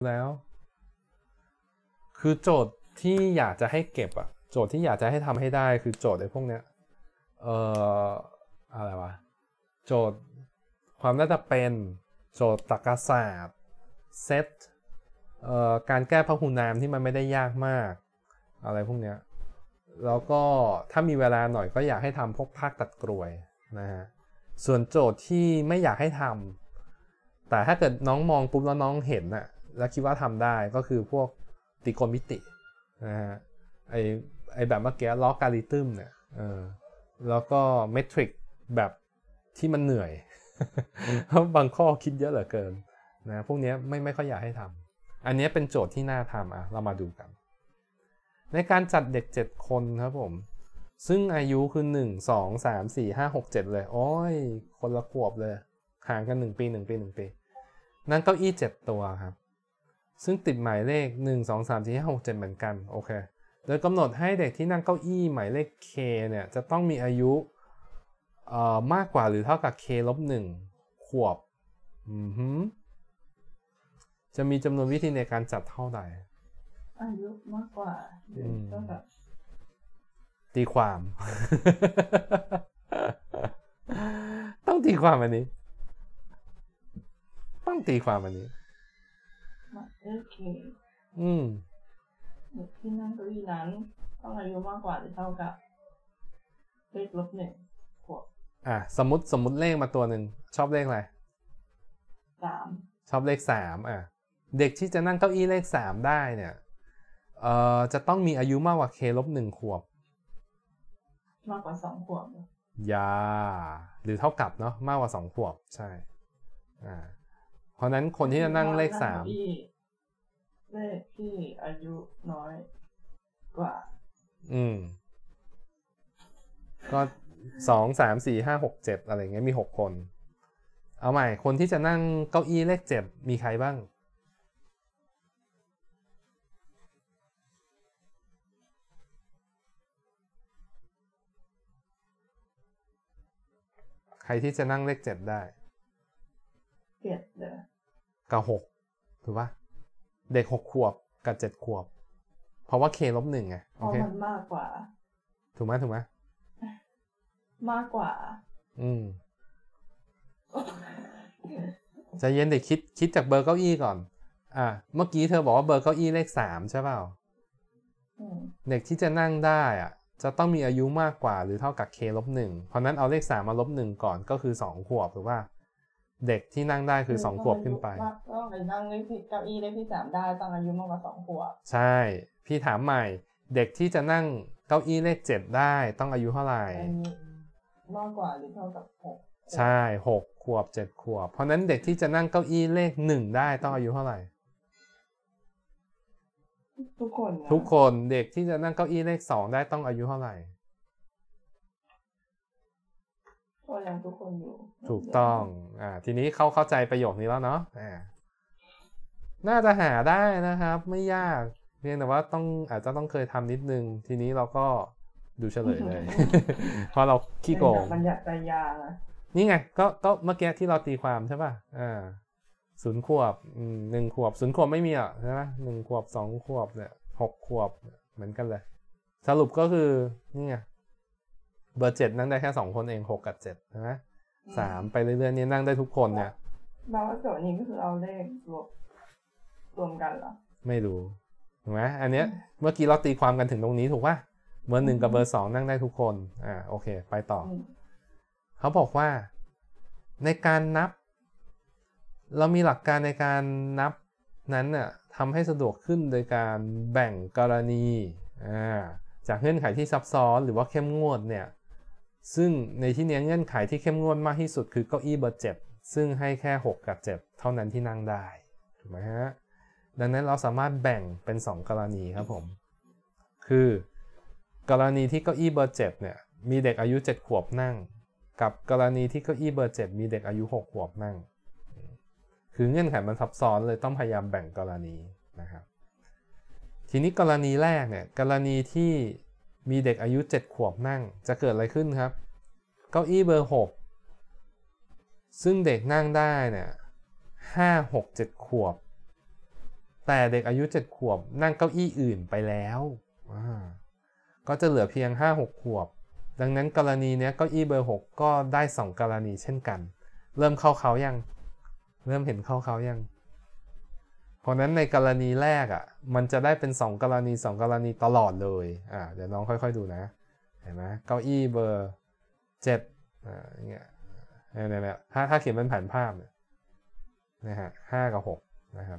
แล้วคือโจทย์ที่อยากจะให้เก็บอะโจทย์ที่อยากจะให้ทำให้ได้คือโจทย์ไอ้พวกเนี้ยอะไรวะโจทย์ความน่าจะเป็นโจทย์ตรรกศาสตร์เซตการแก้พหุนามที่มันไม่ได้ยากมากอะไรพวกเนี้ยแล้วก็ถ้ามีเวลาหน่อยก็อยากให้ทำพวกภาคตัดกรวยนะฮะส่วนโจทย์ที่ไม่อยากให้ทำแต่ถ้าเกิดน้องมองปุ๊บแล้วน้องเห็นน่ะแล้วคิดว่าทำได้ก็คือพวกตรีโกณมิตินะฮะไอแบบเมื่อกี้ล็อกการิทึมเนี่ยแล้วก็เมทริกแบบที่มันเหนื่อย เพราะบางข้อคิดเยอะเหลือเกินนะพวกนี้ไม่ค่อยอยากให้ทำอันนี้เป็นโจทย์ที่น่าทำเรามาดูกันในการจัดเด็ก7คนครับผมซึ่งอายุคือ1 2 3 4 5 6 7เลยโอ้ยคนละขวบเลยห่างกัน1 ปี1 ปี1 ปีนั่งเก้าอี้7ตัวครับซึ่งติดหมายเลข1 2 3 4 5 6 7เหมือนกันโอเคโดยกำหนดให้เด็กที่นั่งเก้าอี้หมายเลข k เนี่ยจะต้องมีอายุมากกว่าหรือเท่ากับ k ลบ1ขวบจะมีจำนวนวิธีในการจัดเท่าใดอายุมากกว่าเท่ากับตีความ ต้องตีความอันนี้ต้องตีความอันนี้โอเคเด็กที่นั่งเก้าอี้นั้นต้องอายุมากกว่าหรือเท่ากับเลขลบ1ขวบสมมติเลขมาตัวหนึ่งชอบเลขอะไร 3 ชอบเลข3เด็กที่จะนั่งเก้าอี้เลข3ได้เนี่ยจะต้องมีอายุมากกว่า k ลบ1ขวบมากกว่า2ขวบหรือเท่ากับเนาะมากกว่า2ขวบใช่เพราะนั้นคนที่จะนั่งเลข3 เลขที่อายุน้อยกว่าก็2 3 4 5 6 7อะไรเงี้ยมี6คนเอาใหม่คนที่จะนั่งเก้าอี้เลข7มีใครบ้างใครที่จะนั่งเลข7ได้ 7เลยกับ6ถูกปะเด็ก6ขวบกับ7ขวบเพราะว่า k ลบ1ไงโอเคมันมากกว่าถูกไหมมากกว่าใจเย็นเด็กคิดจากเบอร์เก้าอี้ก่อนเมื่อกี้เธอบอกว่าเบอร์เก้าอี้เลข3ใช่เปล่าเด็กที่จะนั่งได้จะต้องมีอายุมากกว่าหรือเท่ากับ k ลบ1เพราะนั้นเอาเลข3มาลบ1ก่อนก็คือ2ขวบถูกป่ะเด็กที่นั่งได้คือ2ขวบขึ้นไปต้องนั่งเลขเก้าอี้เลขที่3ได้ต้องอายุมากกว่า2ขวบใช่พี่ถามใหม่เด็กที่จะนั่งเก้าอี้เลข7ได้ต้องอายุเท่าไหร่มากกว่าหรือเท่ากับ6 ใช่6ขวบ7ขวบเพราะนั้นเด็กที่จะนั่งเก้าอี้เลข1ได้ต้องอายุเท่าไหร่ทุกคนเด็กที่จะนั่งเก้าอี้เลข2ได้ต้องอายุเท่าไหร่ก็ยังทุกคนอยู่ถูกต้องทีนี้เข้าใจประโยคนี้แล้วเนาะน่าจะหาได้นะครับไม่ยากเพียงแต่ว่าอาจจะต้องเคยทำนิดนึงทีนี้เราก็ดูเฉลยเลย เพราะเราขี้โกงมันอยากใจยานะนี่ไงก็เมื่อกี้ที่เราตีความใช่ป่ะ0 ขวบ1 ขวบ0 ขวบไม่มีใช่ไหม1 ขวบ2 ขวบเนี่ย6 ขวบเหมือนกันเลยสรุปก็คือนี่ไงเบอร์7นั่งได้แค่2คนเอง6กับ7ใช่ไหม3ไปเรื่อยๆนี่นั่งได้ทุกคนเนี่ยแปลว่าโจทย์นี้ก็คือเอาเลขรวมกันเหรอไม่รู้ถูกไหมอันเนี้ยเมื่อกี้เราตีความกันถึงตรงนี้ถูกป่ะเบอร์1กับเบอร์2นั่งได้ทุกคนโอเคไปต่อเขาบอกว่าในการนับเรามีหลักการในการนับนั้นน่ะทำให้สะดวกขึ้นโดยการแบ่งกรณีจากเงื่อนไขที่ซับซ้อนหรือว่าเข้มงวดเนี่ยซึ่งในที่นี้เงื่อนไขที่เข้มงวดมากที่สุดคือเก้าอี้เบอร์7ซึ่งให้แค่6กับ7เท่านั้นที่นั่งได้ถูกไหมฮะดังนั้นเราสามารถแบ่งเป็น2กรณีครับผมคือกรณีที่เก้าอี้เบอร์7เนี่ยมีเด็กอายุ7ขวบนั่งกับกรณีที่เก้าอี้เบอร์7มีเด็กอายุ6ขวบนั่งคือเงื่อนไขมันซับซ้อนเลยต้องพยายามแบ่งกรณีนะครับทีนี้กรณีแรกเนี่ยกรณีที่มีเด็กอายุ7ขวบนั่งจะเกิดอะไรขึ้นครับเก้าอี้เบอร์6ซึ่งเด็กนั่งได้เนี่ย5 6 7ขวบแต่เด็กอายุ 7 ขวบนั่งเก้าอี้อื่นไปแล้วก็จะเหลือเพียง 5-6 ขวบดังนั้นกรณีนี้เก้าอี้เบอร์ 6ก็ได้2กรณีเช่นกันเริ่มเข้าเขายังเริ่มเห็นเข้าเขายังเพราะนั้นในกรณีแรกอ่ะมันจะได้เป็น2กรณีตลอดเลยเดี๋ยวน้องค่อยๆดูนะเห็นไหมเก้าอี้เบอร์ 7อย่างเงี้ยเนี่ยถ้าเขียนเป็นแผนภาพเนี่ยนะฮะ5 กับ 6นะครับ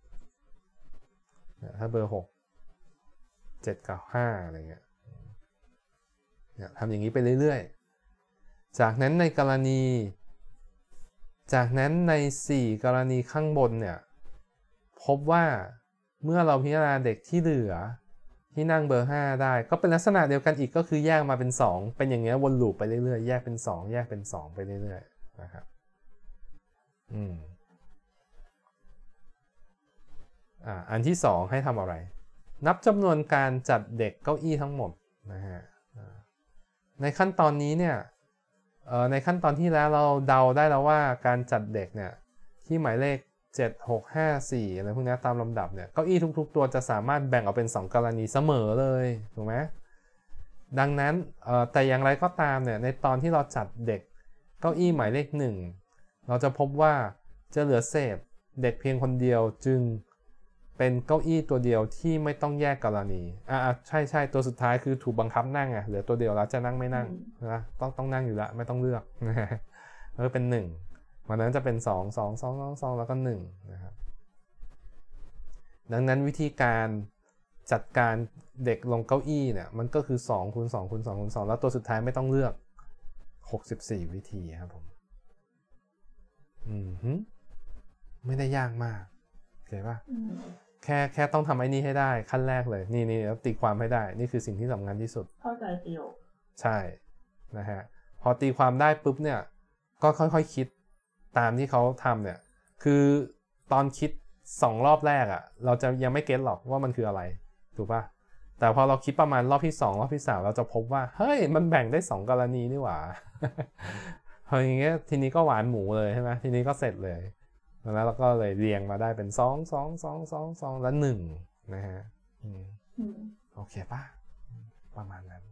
ถ้าเบอร์ 6 7 กับ 5อะไรเงี้ยทำอย่างนี้ไปเรื่อยๆจากนั้นใน4กรณีข้างบนเนี่ยพบว่าเมื่อเราพิจารณาเด็กที่เหลือที่นั่งเบอร์ 5ได้ก็เป็นลักษณะเดียวกันอีกก็คือแยกมาเป็น2เป็นอย่างเงี้ยวนลูปไปเรื่อยๆแยกเป็น2แยกเป็น2ไปเรื่อยๆนะครับอันที่2ให้ทำอะไรนับจำนวนการจัดเด็กเก้าอี้ทั้งหมดนะฮะในขั้นตอนนี้เนี่ยในขั้นตอนที่แล้วเราเดาได้แล้วว่าการจัดเด็กเนี่ยที่หมายเลข7 6 5 4อะไรพวกนี้ตามลำดับเนี่ยเก้าอี้ทุกๆตัวจะสามารถแบ่งออกเป็น2กรณีเสมอเลยถูกไหมดังนั้นแต่อย่างไรก็ตามเนี่ยในตอนที่เราจัดเด็กเก้าอี้หมายเลข1เราจะพบว่าจะเหลือเศษเด็กเพียงคนเดียวจึงเป็นเก้าอี้ตัวเดียวที่ไม่ต้องแยกกรณีใช่ตัวสุดท้ายคือถูกบังคับนั่งเหลือตัวเดียวแล้วจะนั่งไม่นั่งนะต้องนั่งอยู่ละไม่ต้องเลือกเป็น1วันนั้นจะเป็น2 แล้วก็1นะครับดังนั้นวิธีการจัดการเด็กลงเก้าอี้เนี่ยมันก็คือ2 คูณ 2 คูณ 2 คูณ 2แล้วตัวสุดท้ายไม่ต้องเลือก64วิธีครับผมไม่ได้ยากมากโอเคป่ะแค่ต้องทำไอ้นี่ให้ได้ขั้นแรกเลยนี่แล้วตีความให้ได้นี่คือสิ่งที่สำคัญที่สุดเข้าใจประโยคใช่นะฮะพอตีความได้ปุ๊บเนี่ยก็ค่อยๆคิดตามที่เขาทำเนี่ยคือตอนคิด2รอบแรกเราจะยังไม่เก็ตหรอกว่ามันคืออะไรถูกป่ะแต่พอเราคิดประมาณรอบที่2รอบที่3เราจะพบว่าเฮ้ยมันแบ่งได้2กรณีนี่หว่าพออย่างเงี้ยทีนี้ก็หวานหมูเลยใช่ไหมทีนี้ก็เสร็จเลยแล้วเราก็เลยเรียงมาได้เป็น2 แล้ว1นะฮะโอเคป่ะประมาณนั้น